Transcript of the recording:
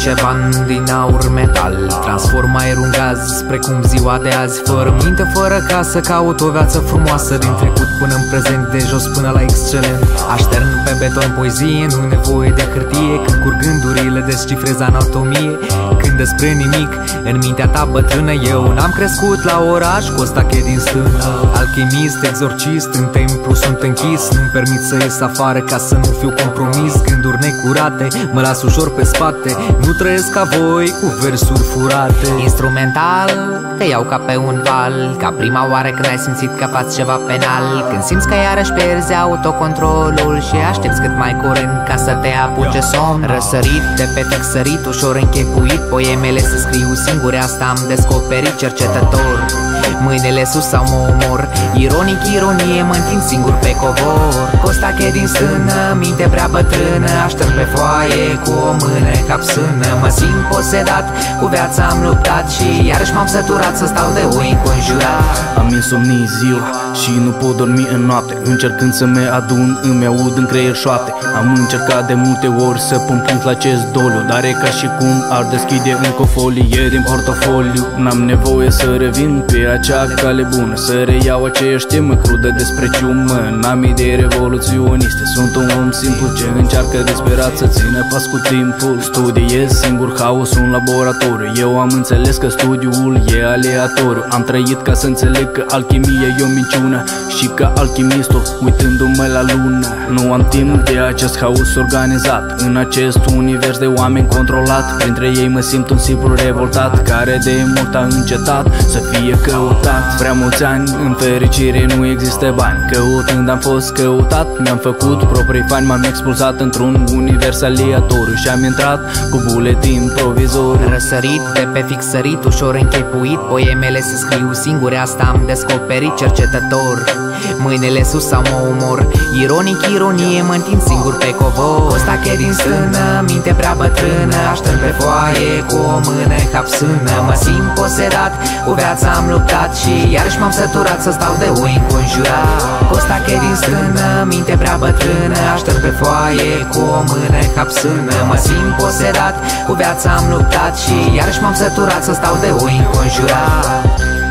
ceva din aur metal, transform aerul în gaz, precum ziua de azi. Fără minte, fără casă, caut o viață frumoasă, din trecut până în prezent, de jos până la excelent. Aștern pe beton poezie, nu-i nevoie de hârtie, când curg gândurile descifrez anatomie. Când despre nimic, în mintea ta bătrână, eu n-am crescut la oraș cu o stache din stână. Alchimist, exorcist, în templu sunt închis, nu-mi permit să ies afară ca să nu fiu compromis. Gânduri necurate, mă las ușor pe spate, nu trăiesc ca voi cu versuri furate. Instrumental, te iau ca pe un val, ca prima oară când ai simțit că faci ceva penal. Când simți că iarăși pierzi autocontrolul și aștepți cât mai curând ca să te apuce somn. Răsărit de pe texărit, ușor închepuit, poemele se scriu singure, asta am descoperit cercetător. Mâinile sus sau mă omor, ironic, ironie, mă întind singur pe covor. Cu o stache din stână, minte prea bătrână, aștept pe foaie cu o mână cap sână. Mă simt posedat, cu viața am luptat și iarăși m-am săturat să stau de oi înconjurat. Am insomnii ziua și nu pot dormi în noapte, încercând să-mi adun, îmi aud în creier șoapte. Am încercat de multe ori să pun punct la acest doliu, dar e ca și cum ar deschide încă o folie din portofoliu. N-am nevoie să revin pe acea cale bună, să reiau aceeași temă crudă despre ciumă. N-am idei revoluționiste, sunt un om simplu ce încearcă desperat să țină pas cu timpul. Studiez singur haosul în laboratoriu, eu am înțeles că studiul e aleatoriu. Am trăit ca să înțeleg că alchimia e o minciună și ca alchimistul uitându-mă la lună. Nu am timp de acest haos organizat, în acest univers de oameni controlat. Printre ei mă simt un simplu revoltat, care de mult a încetat să fie căutat. Prea mulți ani, în fericire nu există bani, căutând am fost căutat. Mi-am făcut proprii fani, m-am expulsat într-un univers aleatoriu și am intrat cu buletin provizoriu. Răsărit de pe fixărit, ușor închepuit, poemele se scriu singure, asta am descoperit cercetător. Mâinile sus sau mă omor, ironic, ironie, mă întind singur pe covor. O stache din stână, minte prea bătrână, aștept pe foaie cu o mână cap sână. Mă simt posedat, cu viața am luptat și iarăși m-am săturat să stau de oi înconjurat. O stache din stână, minte prea bătrână, aștept pe foaie cu o mână cap sână. Mă simt posedat, cu viața am luptat și iarăși m-am săturat să stau de oi înconjurat.